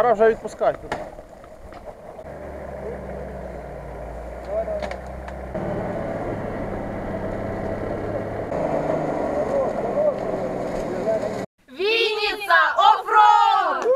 Давай вже відпускай. Вінниця оффроуд!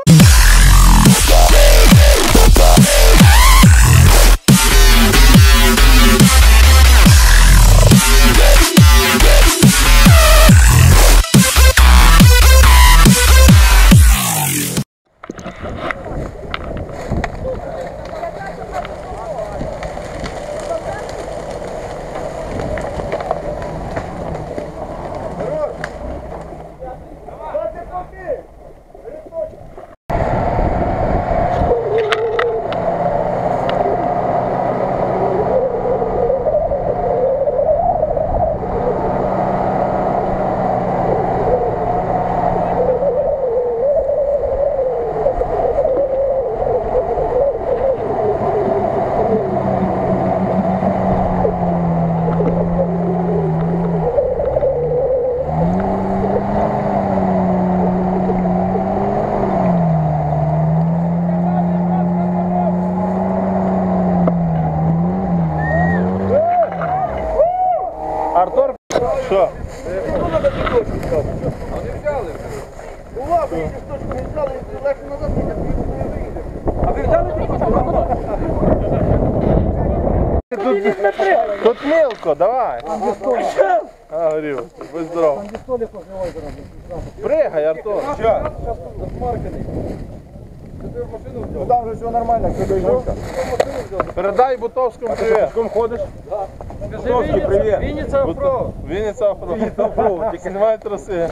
Артур, що? Вони взяли. Увагу, якщо точку не взяли, легше назад не виїде. А ви взяли Тут мілко, давай. А, горів, будь здоров. Пригай, Артур. Що? Ну там вже все нормально, Передай Бутовському привіт. Пішком ходиш? Бутовський, привіт. Вінниця оффроуд. Вінниця оффроуд. Тільки немає троси.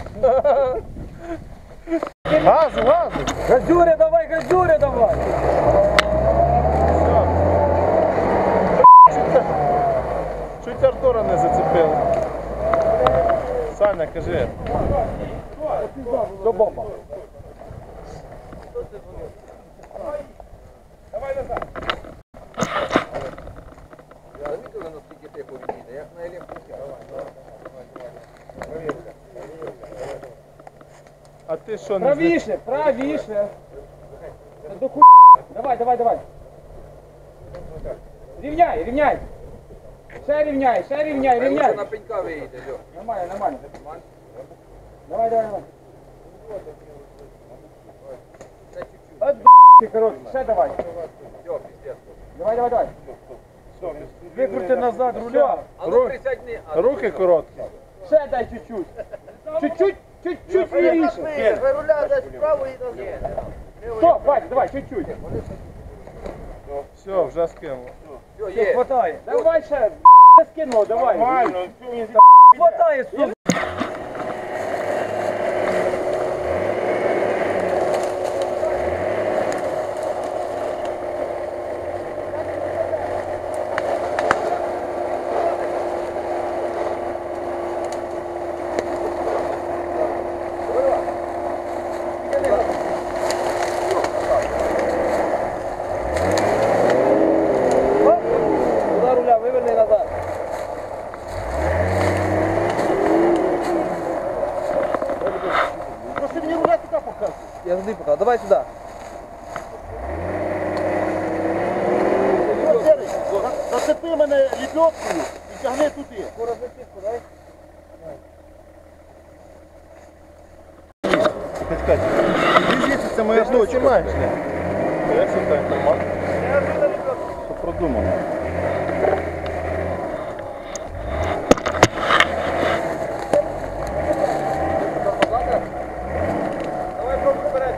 Газу, газу. Газюря давай, газюря давай. Чуть Артура не зацепив. Саня, кажи. До бомба. Замітили, наскільки тихо відійде, як на електриці. А ти що не Правіше, правіше. До ху... Давай, давай, давай. Рівняй, рівняй. Ще рівняй, рівняй. На пенька виїде, Льо. Нормально, нормально. Давай, давай, давай. От ти, коротше, ще давай. Льо, піздець. Давай, давай, давай. Викрути назад руля. А ну присядь не... Руки короткі. Ще дай чуть-чуть. Чуть-чуть лівіше. Ви руля десь вправо і назад. Стоп, Вась, давай, чуть-чуть. Все, вже скинув. Все, є. Хватає. Давай ще, скинуло, давай. Хватає, стоп. Туда руля, виверни назад. Просто мені руля туди показує. Я туди пока. Давай сюда. Зацепи мене ліпьоткою і тягни туди. Це моя точка. Як це так нормально? Що продумано. Давай пробуй вперед.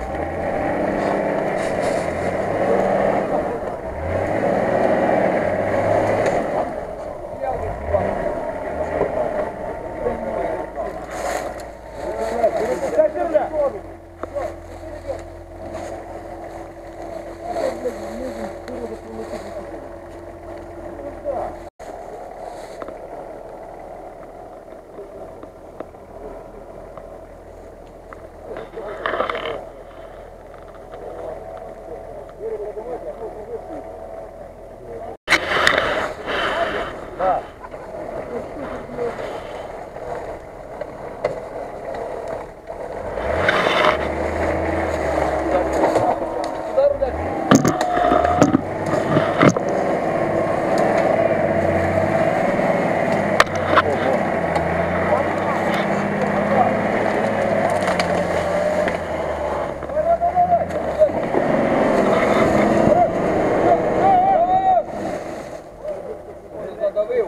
Продавив.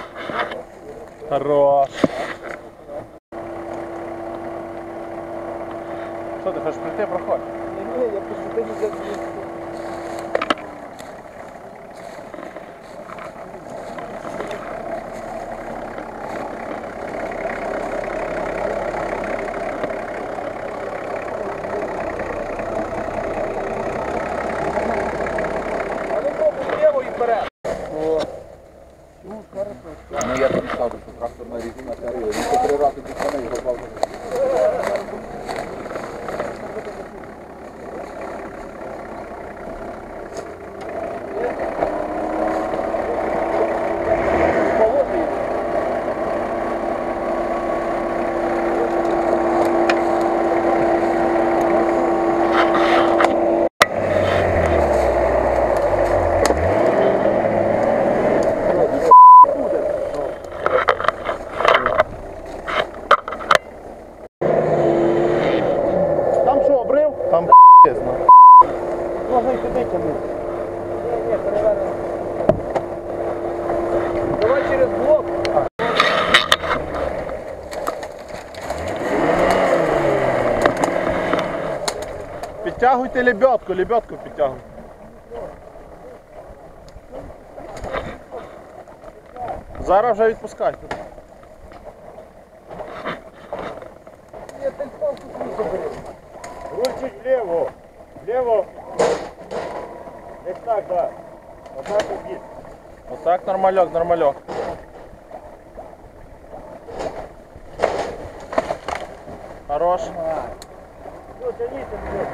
Хорош. Що ти хочеш прийти, проходь? Ні, я просто не за. Ну я тобі скажу, що тракторна резина тарила. Він по 3 рази дістане його бавити. Там що, обрив? Там пізно. Можна і туди тягнути. Ні, перевернемо. Давай через блок. Підтягуйте лебедку підтягуйте. Зараз вже відпускайте. Ні, ти палку свій забери. Рульчик влево. Влево. Десь так, да. Одна побіг. Отак, нормальок, нормальок. Хорош. Все, тяніться, блядь.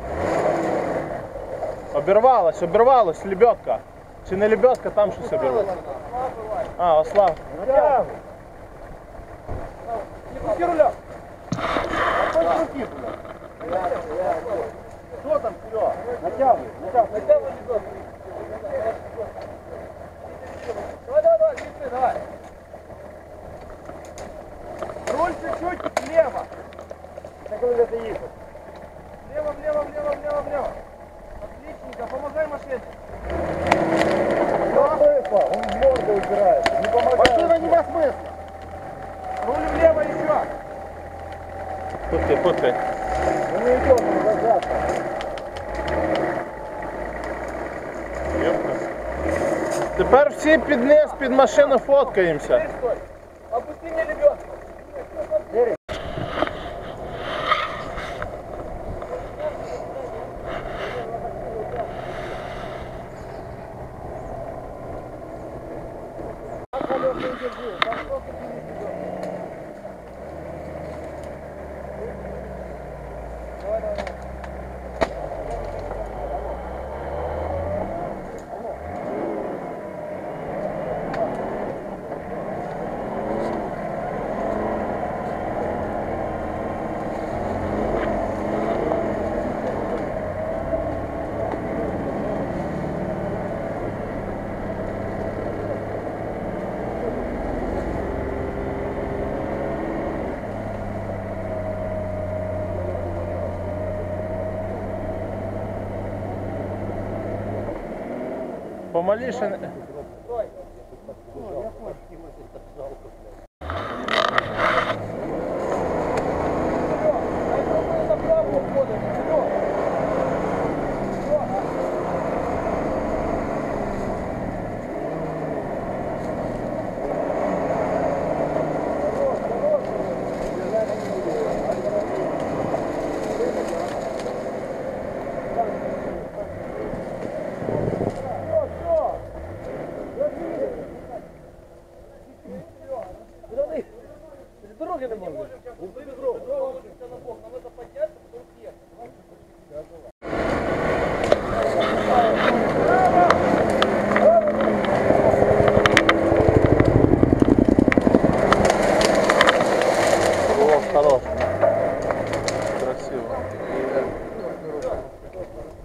Обірвалась лебедка. Чи не лебедка, там щось обірвалося. А, осла. Натягуй. Не крути руля. Хоч руки, блядь. Що там, Серега? Натягуй, натягуй. Натягуй, ребят. Давай, звідси, давай. Руль чуть-чуть влево. Це коли ти їхав. Влево. Отличненько, помогай машине. Он в морду упирается. Не помогай. Машина нема смысла. Руль влево еще. Пути. Он не идет, он зажат. Тепер всі під низ, під машину фоткаємося. Стой. Опусти мне лебедку. Помаліше. Дороги не можна. О, хорош. Красиво.